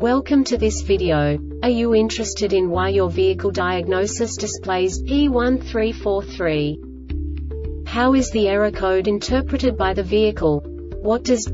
Welcome to this video. Are you interested in why your vehicle diagnosis displays P1343? How is the error code interpreted by the vehicle? What does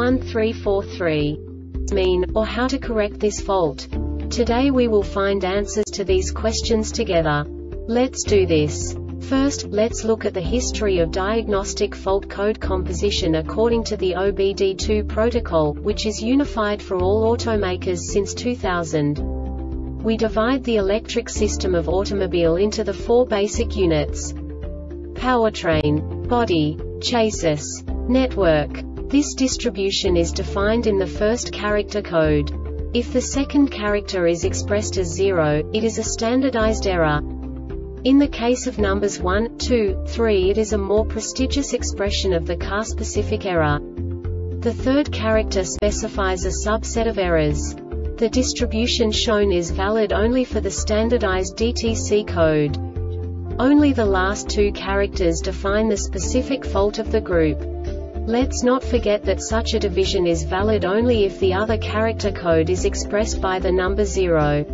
P1343 mean, or how to correct this fault? Today we will find answers to these questions together. Let's do this. First, let's look at the history of diagnostic fault code composition according to the OBD2 protocol, which is unified for all automakers since 2000. We divide the electric system of automobile into the four basic units: powertrain, body, chassis, network. This distribution is defined in the first character code. If the second character is expressed as 0, it is a standardized error. In the case of numbers 1, 2, 3, it is a more prestigious expression of the car-specific error. The third character specifies a subset of errors. The distribution shown is valid only for the standardized DTC code. Only the last two characters define the specific fault of the group. Let's not forget that such a division is valid only if the other character code is expressed by the number 0.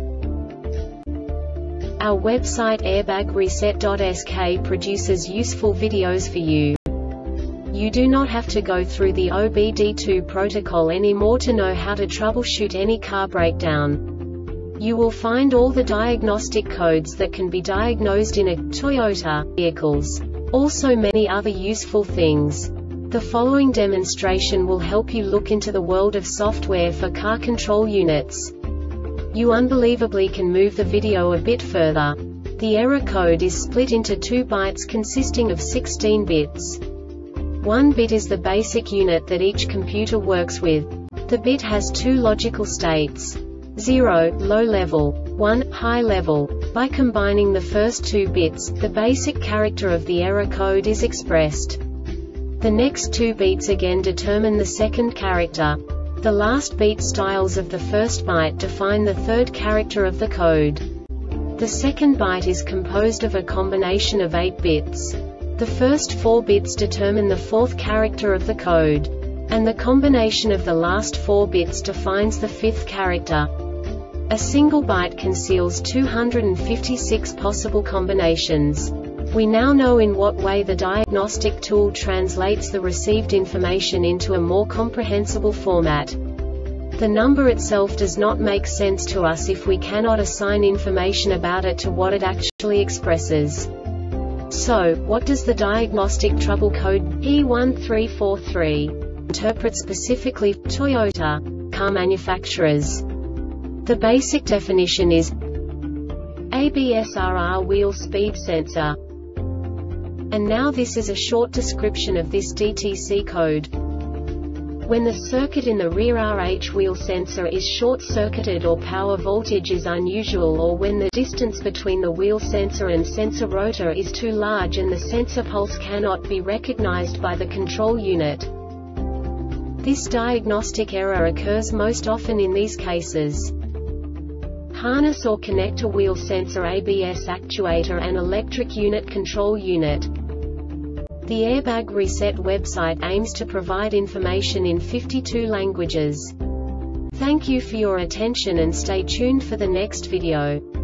Our website airbagreset.sk produces useful videos for you. You do not have to go through the OBD2 protocol anymore to know how to troubleshoot any car breakdown. You will find all the diagnostic codes that can be diagnosed in a Toyota vehicles. Also many other useful things. The following demonstration will help you look into the world of software for car control units. You unbelievably can move the video a bit further. The error code is split into 2 bytes consisting of 16 bits. 1 bit is the basic unit that each computer works with. The bit has 2 logical states: 0, low level, 1, high level. By combining the first 2 bits, the basic character of the error code is expressed. The next 2 beats again determine the second character. The last beat styles of the first byte define the third character of the code. The second byte is composed of a combination of 8 bits. The first 4 bits determine the fourth character of the code. And the combination of the last 4 bits defines the fifth character. A single byte conceals 256 possible combinations. We now know in what way the diagnostic tool translates the received information into a more comprehensible format. The number itself does not make sense to us if we cannot assign information about it to what it actually expresses. So, what does the diagnostic trouble code P1343 interpret specifically for Toyota car manufacturers? The basic definition is ABSRR wheel speed sensor. And now this is a short description of this DTC code. When the circuit in the rear RH wheel sensor is short-circuited or power voltage is unusual, or when the distance between the wheel sensor and sensor rotor is too large and the sensor pulse cannot be recognized by the control unit. This diagnostic error occurs most often in these cases: harness or connector wheel sensor, ABS actuator and electric unit control unit. The Airbag Reset website aims to provide information in 52 languages. Thank you for your attention and stay tuned for the next video.